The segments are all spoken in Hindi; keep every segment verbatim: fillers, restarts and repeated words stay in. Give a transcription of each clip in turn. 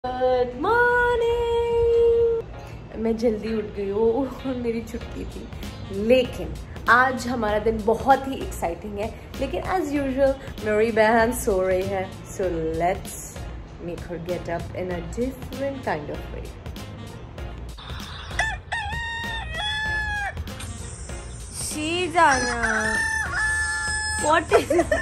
Good morning. मैं जल्दी उठ गई हूँ, मेरी छुट्टी थी, लेकिन आज हमारा दिन बहुत ही एक्साइटिंग है। लेकिन एज यूजुअल मेरी बहन सो रही है, so let's make her get up in a different kind of way. Shizana, what is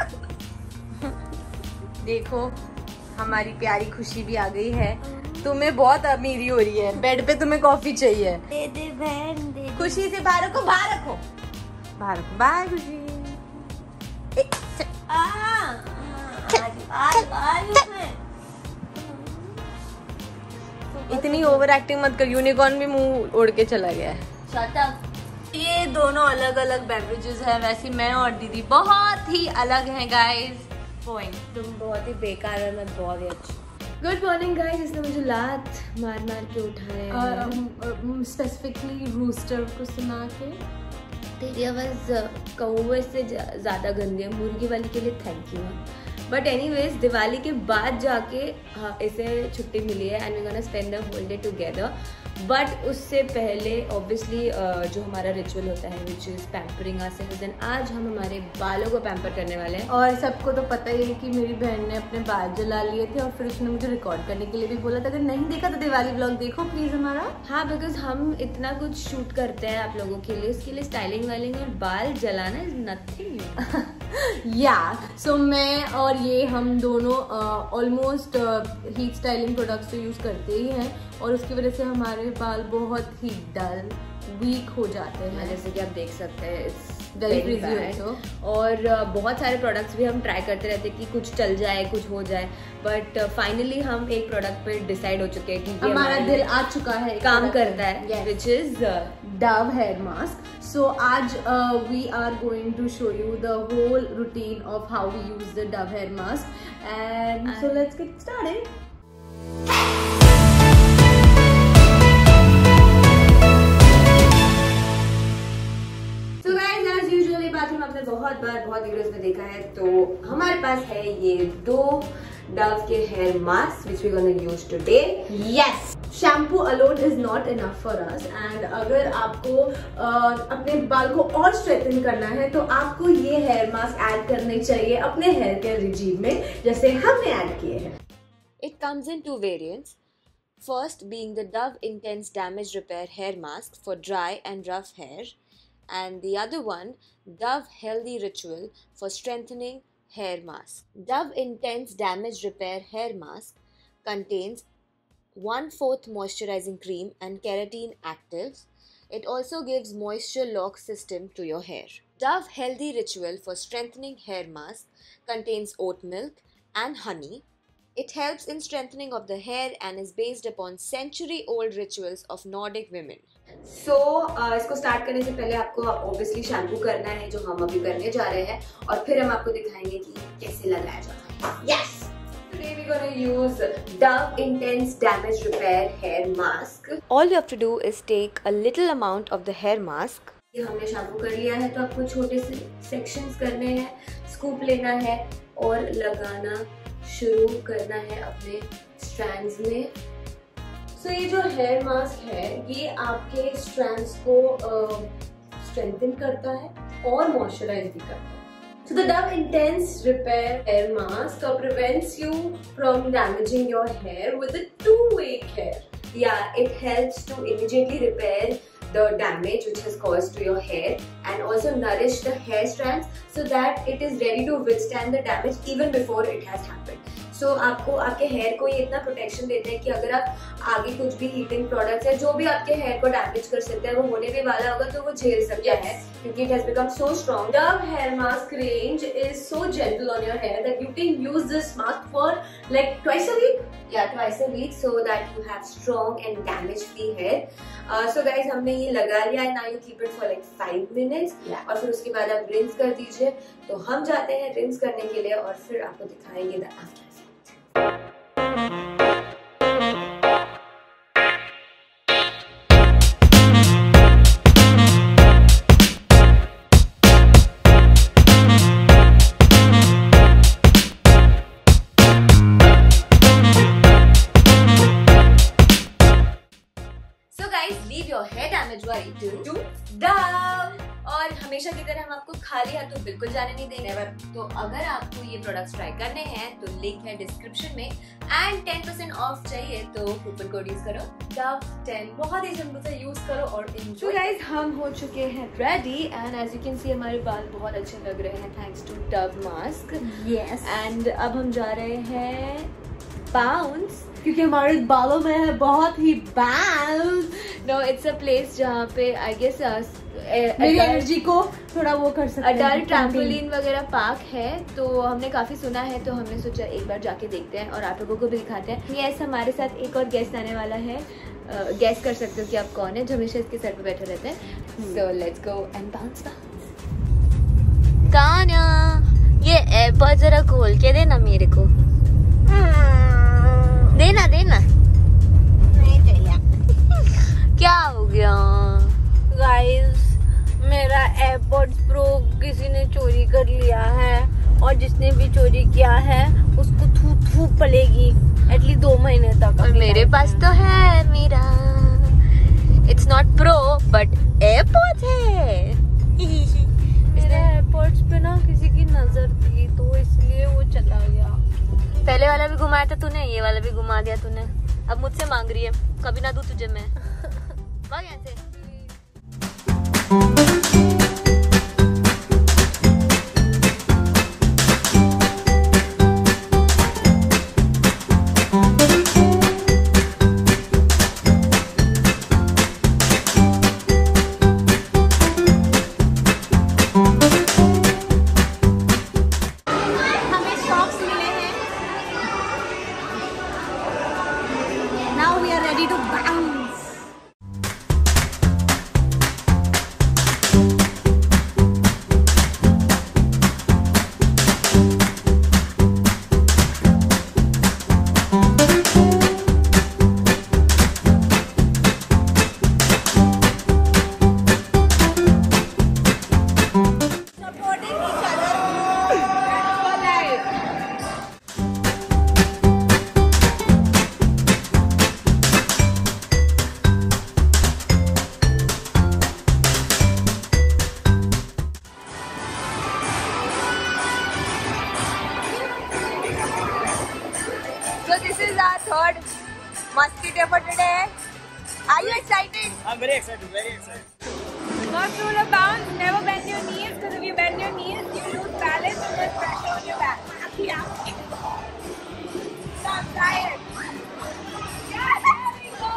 देखो हमारी प्यारी खुशी भी आ गई है। तुम्हें बहुत अमीरी हो रही है, बेड पे तुम्हें कॉफी चाहिए। दे दे बहन, दे दे। खुशी से बाहर रखो, बाहर रखो, बाहर रखो। बाय खुशी। ए, आ, आज आज उसमें इतनी ओवर एक्टिंग मत कर, यूनिकॉर्न भी मुंह उड़ के चला गया है। Shut up. ये दोनों अलग अलग बेवरेजेस है। वैसे मैं और दीदी बहुत ही अलग हैं गाइस। पॉइंट तुम बहुत ही बेकार है, मैं बहुत ही अच्छी। Good morning guys. इसने मुझे लात मार मार के उठाया है, स्पेसिफिकली रूस्टर को सुना के। तेरी आवाज़ कौवे से ज़्यादा गंदी है, मुर्गी वाली के लिए thank you. But anyways Diwali के बाद जाके हाँ इसे छुट्टी मिली है and we gonna spend the whole day together. But उससे पहले ऑब्वियसली जो हमारा रिचुअल होता है which is pampering ourselves, and आज हम हमारे बालों को पैम्पर करने वाले हैं। और सबको तो पता ही है कि मेरी बहन ने अपने बाल जला लिए थे और फिर उसने मुझे रिकॉर्ड करने के लिए भी बोला था। अगर नहीं देखा तो दिवाली व्लॉग देखो प्लीज हमारा। हाँ, बिकॉज हम इतना कुछ शूट करते हैं आप लोगों के लिए, उसके लिए स्टाइलिंग वाइलिंग और बाल जलाना इज नथिंग। या सो मैं और ये हम दोनों ऑलमोस्ट हीट स्टाइलिंग प्रोडक्ट्स तो यूज करते ही हैं और उसकी वजह से हमारे बाल बहुत ही डल वीक हो जाते हैं, जैसे कि आप देख सकते हैं। It's very frizzy also. और uh, बहुत सारे प्रोडक्ट्स भी हम ट्राई करते रहते हैं कि कुछ चल जाए, कुछ हो जाए। बट फाइनली uh, हम एक प्रोडक्ट पे डिसाइड हो चुके हैं कि हमारा दिल आ चुका है, काम करता है, which is Dove hair mask. So आज we are going to show you the whole routine of how we use the Dove hair mask and so let's get started. आपने बहुत बार बहुत वीडियोस में देखा है, तो हमारे पास है ये दो डव के hair mask which we gonna use today. Yes, shampoo alone is not enough for us and अगर आपको uh, अपने बाल को और स्ट्रेटन करना है तो आपको ये हेयर मास्क ऐड करने चाहिए अपने हेयर केयर रिजीम में, जैसे हमने ऐड किए हैं। It comes in two variants. First being the Dove Intense Damage Repair Hair Mask for dry and rough hair, and the other one Dove Healthy Ritual for strengthening hair mask. Dove Intense Damage Repair Hair Mask contains one fourth moisturizing cream and keratin actives. It also gives moisture lock system to your hair. Dove Healthy Ritual for strengthening hair mask contains oat milk and honey. It helps in strengthening of the hair and is based upon century-old rituals of Nordic women. So so, uh, इसको स्टार्ट करने से पहले आपको ऑब्वियसली शैम्पू करना है, जो हम अभी करने जा रहे हैं, और फिर हम आपको दिखाएंगे कि कैसे लगाया जाता है। Yes, today we're gonna use Dove Intense Damage Repair Hair Mask. All you have to do is take a little amount of the hair mask. ये हमने शैम्पू कर लिया है, तो आपको छोटे से सेक्शंस करने हैं, स्कूप लेना है और लगाना शुरू करना है अपने स्ट्रैंड्स में। सो so, ये जो हेयर मास्क है ये आपके स्ट्रैंड्स को स्ट्रेंथन uh, करता है और मॉइस्चराइज भी करता है। So the Dove intense repair hair mask prevents you from damaging your hair with a two way care. या it helps to immediately repair the damage which has caused to your hair and also nourish the hair strands so that it is ready to withstand the damage even before it has happened. So आपको आपके हेयर को ये इतना प्रोटेक्शन देते हैं कि अगर आप आगे कुछ भी हीटिंग प्रोडक्ट्स है जो भी आपके हेयर को डैमेज कर सकते हैं, वो होने भी वाला होगा तो वो झेल सकता है, क्योंकि it has become so strong. Dove hair mask range is so gentle on your hair that you can use this mask for like twice a week. Yeah, twice a week so that you have strong and damage-free hair. Uh, so guys, हमने ये लगा लिया है। Now you keep it for like five minutes. Yeah. और फिर उसके बाद आप रिंस कर दीजिए। तो हम जाते हैं रिंस करने के लिए और फिर आपको दिखाएंगे the after effect. Your hair damage worry to to Dove. और हमेशा की तरह हम आपको खाली हाथों बिल्कुल जाने नहीं देंगे। तो अगर आपको ये प्रोडक्ट्स ट्राई करने हैं तो लिंक है डिस्क्रिप्शन में, एंड टेन परसेंट ऑफ चाहिए तो कूपन कोड यूज करो डव टेन। बहुत ही सिंपल से यूज करो और तो गाइस हम हो चुके हैं ready, and as you can see हमारे बाल बहुत अच्छे लग रहे हैं thanks to Dove mask. Yes, and अब हम जा रहे हैं बाउंस, क्योंकि हमारे बालों में है बहुत ही bounce. No it's a place जहाँ पे आई गेस मेरी एनर्जी को थोड़ा वो कर सकते हैं। अडल्ट ट्रैम्पोलिन वगैरह पार्क है, तो हमने काफी सुना है, तो हमने सोचा एक बार जाके देखते हैं और आप लोगों को भी दिखाते हैं। यस, हमारे साथ एक और गेस्ट आने वाला है, गेस्ट uh, कर सकते हो कि आप कौन है, जो हमेशा इसके सर पे बैठे रहते हैं। So let's go and bounce bounce. Kanya, ये एयरपॉड जरा खोल के देना मेरे को। देना देना। नहीं चाहिए। क्या हो गया गाइस, मेरा एयरपॉड्स प्रो किसी ने चोरी कर लिया है, और जिसने भी चोरी किया है उसको थू थू पड़ेगी एटलीस्ट दो महीने तक। और मेरे पास तो है मेरा, it's not pro but AirPods है। मेरे एयरपॉड्स पे ना किसी की नजर थी तो इसलिए वो चला गया। पहले वाला भी घुमाया था तूने, ये वाला भी घुमा दिया तूने, अब मुझसे मांग रही है, कभी ना दूं तुझे मैं। भाग यहाँ से। हमें सॉक्स मिले हैं। Now we are ready to bounce. So this is our third mosquito for today. Are you excited? I'm very excited, very excited. First rule of bounce, never bend your knees, because if you bend your knees, you lose balance and there's pressure on your back. Yeah. Stop, try it. Yeah, there we go.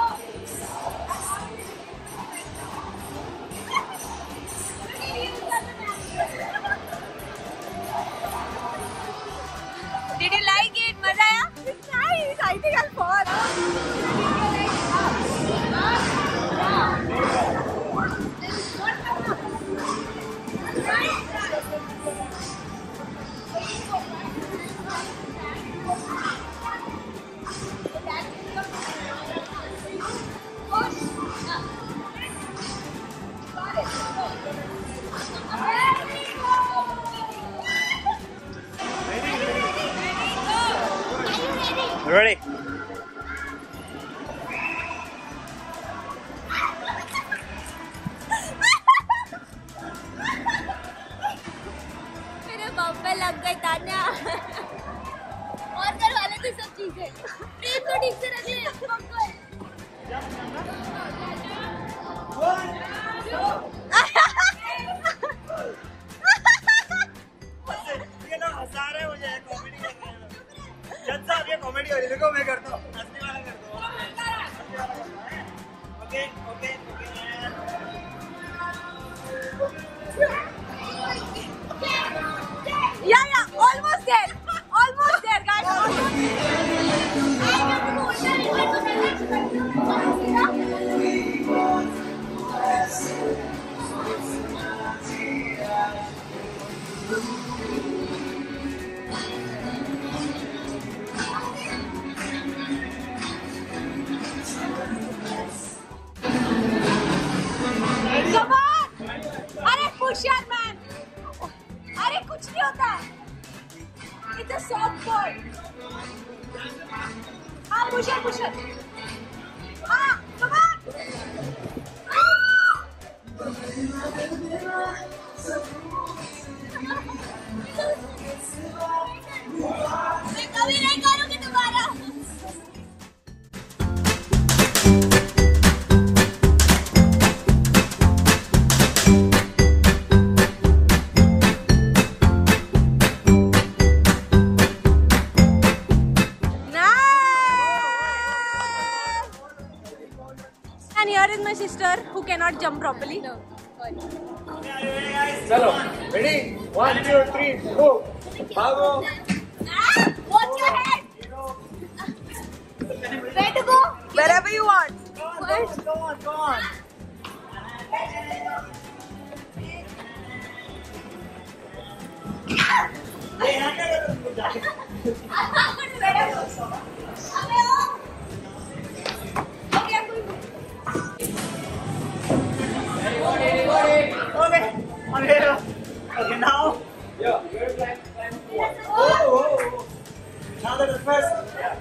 Look at you, got the back. Did you like it? मजा आया? It's nice. I think I'll fall. And here is my sister who cannot jump properly. No, sorry. Chalo, ready? One, two, three, go. Bravo. Ah, watch your head. Where to go? Wherever you want. Go on, go on, go on, go on. Hey, okay, on here. Okay, now. Yeah. Oh, oh, oh. Now that is first. Yeah.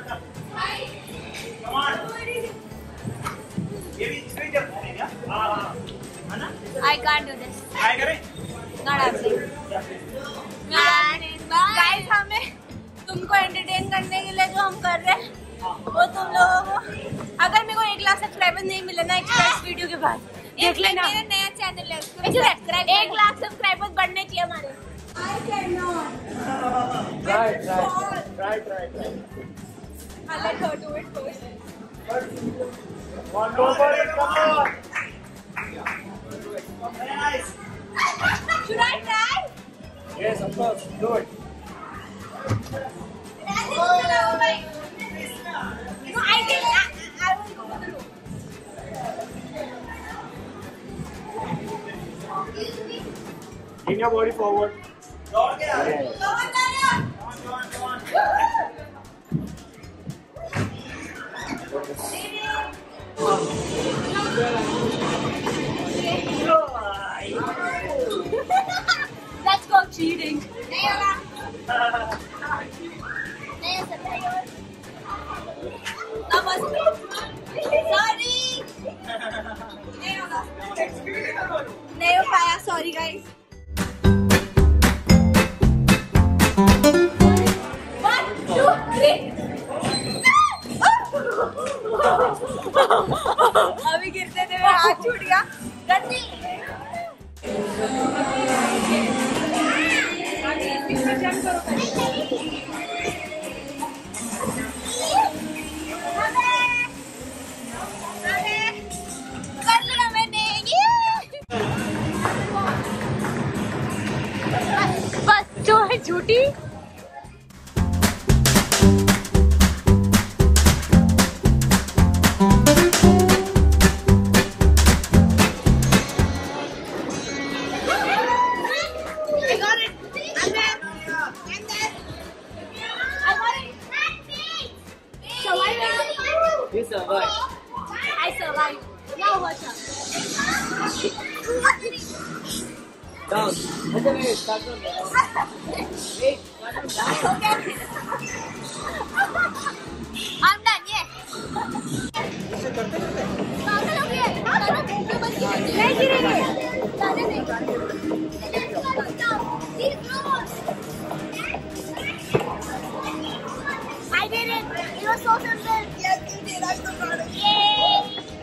Come on. Give me three jump. Yeah. Ah. Anna. I can't do this. Try करें. Not happening. गाइस हमें तुमको एंटरटेन करने के लिए जो हम कर रहे हैं वो तुम लोगों को अगर मेरे को एक लाख सब्सक्राइबर नहीं मिले ना एक्सप्रेस वीडियो के बाद देख लेना मेरा नया चैनल है उसको सब्सक्राइब एक लाख सब्सक्राइबर्स बढ़ने चाहिए हमारे I cannot. Try, try, try, try, try. I'll let her do it first. One, go for it, come on. Very nice. Should I try? Yes, of course. Do it. No, I can. I, I will go for the rope. Bring your body forward. Yes. Go on, Daniel. Come on, come on, come on. Let's go cheating. Sorry. नहीं हो पाया. Sorry guys. One, two, three. अभी गिरते थे मेरा हाथ छूट गया. गंदी. कर लिया मैंने. बस जो है झूठी. You survived. I survived. Now watch out. Down. Okay, wait, start from there. Wait, start from down. Okay. I'm done. Yeah. पागल हो गए. नहीं गिरेंगे. ज़्यादा नहीं. I did it. It was so simple. Yes, you did. I still got it. Yay!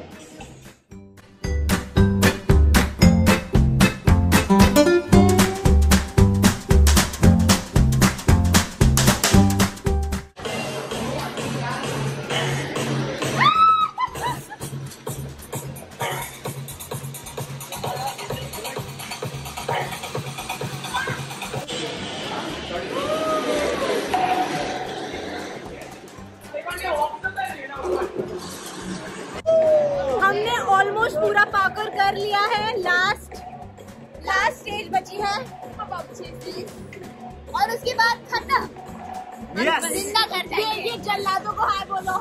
हमने ऑलमोस्ट पूरा पाकर कर लिया है. लास्ट लास्ट स्टेज बची है और उसके बाद खत्म. Yes. जिंदा कर जाएंगे. ये जल्लादों को हाय बोलो.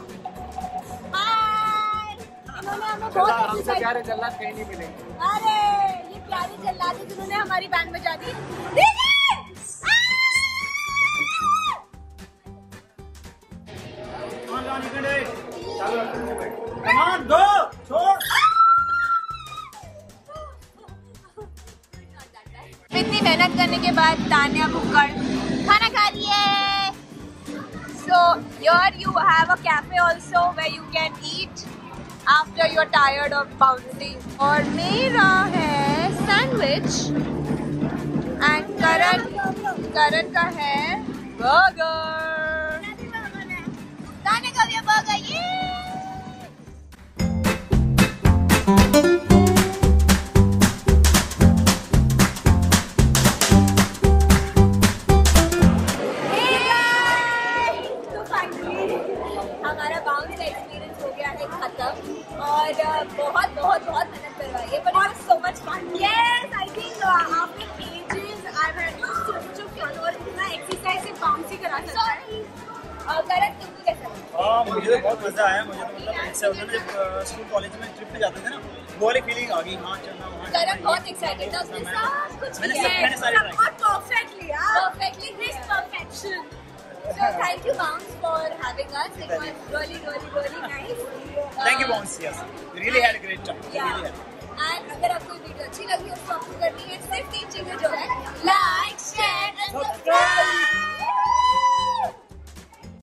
हाय. इन्होंने हमें बहुत हमसे एक्सरसाइज. प्यारे जल्लाद कहीं नहीं मिलेंगे. अरे ये प्यारे जल्लाद हैं जिन्होंने हमारी बैंड बजा दी. Come on, John, you can do it. Come on, go. छोड़. इतनी मेहनत करने के बाद तान्या भुक्कड़ खाना खा लिए. So here you have a cafe also where you can eat after you're tired of bouncing. और मेरा है सैंडविच एंड करण करण का है बर्गर. तान्या का भी बर्गर. ये but uh, बहुत बहुत बहुत मेहनत करवाई है, but it was so much fun. Yes, I think uh, after ages I've had so much of fun और इतना एक्सरसाइज से बाउंस ही करा सकता है। करण तुमको कैसा लगा? हाँ मुझे तो बहुत मजा आया। मुझे तो मतलब इससे होता है जब स्कूल कॉलेज में ट्रिप पे जाते थे ना, वो वाली फीलिंग आ गई। हाँ चलना वहाँ। करण बहुत एक्साइटेड था, उसने सब कुछ मैंने किया सब है, मैंने सारे ट्राई बहुत परफेक्टली यार, perfectly this perfection. So thank you Bounce for having us. It was really really really nice. Thank you Bounce. Yes, we really had a great time. We Yeah. really had. And अगर आपको ये वीडियो अच्छी लगी हो तो